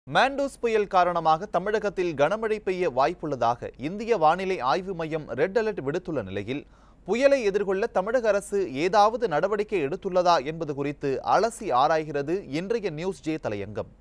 மாண்டூஸ் புயல் காரணமாக தமிழகத்தில் கனமழை பெய்ய வாய்ப்புள்ளதாக இந்திய வானிலை ஆய்வு மையம் ரெட் அலர்ட் விடுத்துள்ள நிலையில் புயலை எதிர்கொள்ள தமிழக அரசு ஏதாவது நடவடிக்கை எடுத்துள்ளதா என்பது குறித்து அலசி ஆராய்கிறது இன்றைய நியூஸ் ஜே தலையங்கம்.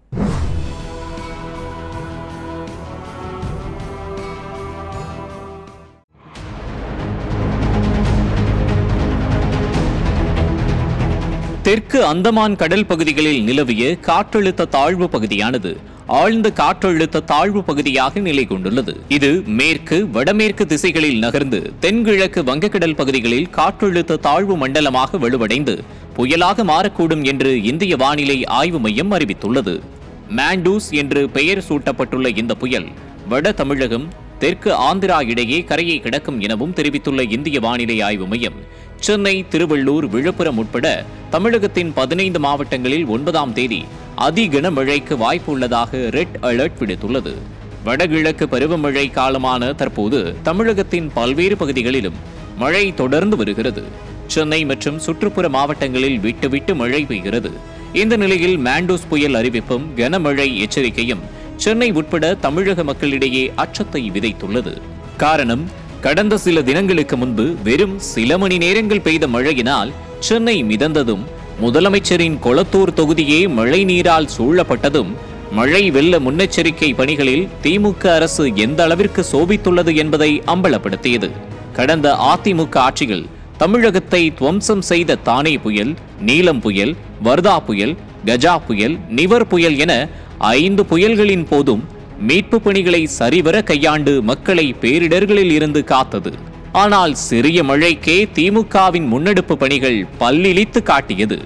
தெற்கு அந்தமான் கடல் பகுதிகளில் நிலவிய காற்றழுத்த தாழ்வு பகுதியானது ஆழ்ந்த காற்றழுத்த தாழ்வு பகுதியாக நிலை கொண்டுள்ளது. இது மேற்கு வடமேற்கு திசைகளில் நகர்ந்து தென்கிழக்கு வங்கக்கடல் பகுதிகளில் காற்றழுத்த தாழ்வு மண்டலமாக வலுவடைந்து புயலாக மாறக்கூடும் என்று இந்திய வானிலை ஆய்வு மையம் அறிவித்துள்ளது. மாண்டூஸ் என்று பெயர் சூட்டப்பட்டுள்ள இந்த புயல் வட தமிழகம் தெற்கு ஆந்திரா இடையே கரையை கிடக்கும் எனவும் தெரிவித்துள்ள இந்திய வானிலை ஆய்வு மையம் சென்னை, திருவள்ளூர், விழுப்புரம் உட்பட தமிழகத்தின் 15 மாவட்டங்களில் 9ஆம் தேதி அதிகன மழைக்கு வாய்ப்பு உள்ளதாக ரெட் அலர்ட் விடுத்துள்ளது. வடகிழக்கு பருவமழை காலமான தற்போது தமிழகத்தின் பல்வேறு பகுதிகளிலும் மழை தொடர்ந்து வருகிறது. சென்னை மற்றும் சுற்றுப்புற மாவட்டங்களில் விட்டு மழை பெய்கிறது. இந்த நிலையில் மாண்டூஸ் புயல் அறிவிப்பும் கனமழை எச்சரிக்கையும் சென்னை உட்பட தமிழக மக்களிடையே அச்சத்தை விதைத்துள்ளது. காரணம், கடந்த சில தினங்களுக்கு முன்பு வெறும் சில மணி நேரங்கள் பெய்த மழையினால் சென்னை மிதந்ததும், முதலமைச்சரின் கொளத்தூர் தொகுதியே மழை நீரால் சூழப்பட்டதும், மழை வெள்ள முன்னெச்சரிக்கை பணிகளில் திமுக அரசு எந்த அளவிற்கு சோபித்துள்ளது என்பதை அம்பலப்படுத்தியது. கடந்த அதிமுக ஆட்சியில் தமிழகத்தை துவம்சம் செய்த தானே புயல், நீலம் புயல், வர்தா புயல், கஜா புயல், நிவர் புயல் என 5 புயல்களின் போதும் மீட்பு பணிகளை சரிவர கையாண்டு மக்களை பேரிடர்களில் இருந்து காத்தது. ஆனால் சிறிய மழைக்கே திமுகவின் முன்னெடுப்பு பணிகள் பல்லிழித்து காட்டியது.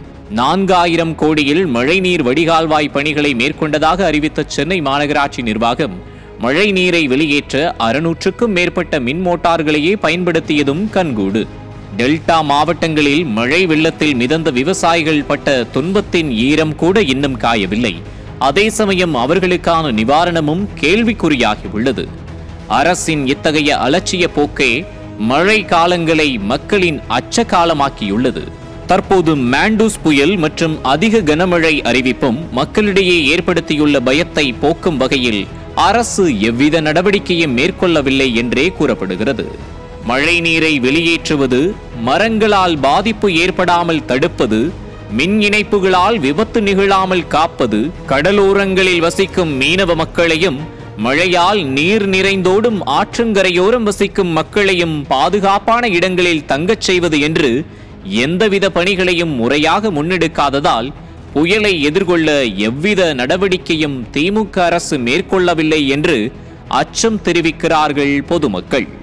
4000 கோடியில் மழைநீர் வடிகால்வாய் பணிகளை மேற்கொண்டதாக அறிவித்த சென்னை மாநகராட்சி நிர்வாகம் மழை நீரை வெளியேற்ற 600க்கும் மேற்பட்ட மின் மோட்டார்களையே பயன்படுத்தியதும் கண்கூடு. டெல்டா மாவட்டங்களில் மழை வெள்ளத்தில் மிதந்த விவசாயிகள் பட்ட துன்பத்தின் ஈரம் கூட இன்னும் காயவில்லை. அதே சமயம் அவர்களுக்கான நிவாரணமும் கேள்விக்குறியாகியுள்ளது. அரசின் இத்தகைய அலட்சிய போக்கே மழை காலங்களை மக்களின் அச்ச காலமாக்கியுள்ளது. தற்போது மாண்டூஸ் புயல் மற்றும் அதிக கனமழை அறிவிப்பும் மக்களிடையே ஏற்படுத்தியுள்ள பயத்தை போக்கும் வகையில் அரசு எவ்வித நடவடிக்கையும் மேற்கொள்ளவில்லை என்றே கூறப்படுகிறது. மழை நீரை வெளியேற்றுவது, மரங்களால் பாதிப்பு ஏற்படாமல் தடுப்பது, மின் இணைப்புகளால் விபத்து நிகழாமல் காப்பது, கடலோரங்களில் வசிக்கும் மீனவ மக்களையும் மழையால் நீர் நிறைந்தோடும் ஆற்றங்கரையோரம் வசிக்கும் மக்களையும் பாதுகாப்பான இடங்களில் தங்கச் செய்வது என்று எந்தவித பணிகளையும் முறையாக முன்னெடுக்காததால் புயலை எதிர்கொள்ள எவ்வித நடவடிக்கையும் திமுக அரசு மேற்கொள்ளவில்லை என்று அச்சம் தெரிவிக்கிறார்கள் பொதுமக்கள்.